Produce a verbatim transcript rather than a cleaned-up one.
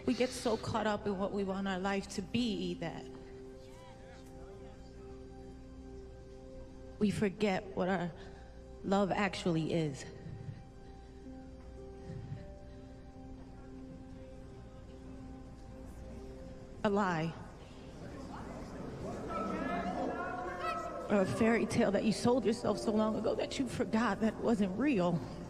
We get so caught up in what we want our life to be that we forget what our love actually is. A lie. Or a fairy tale that you sold yourself so long ago that you forgot that wasn't real.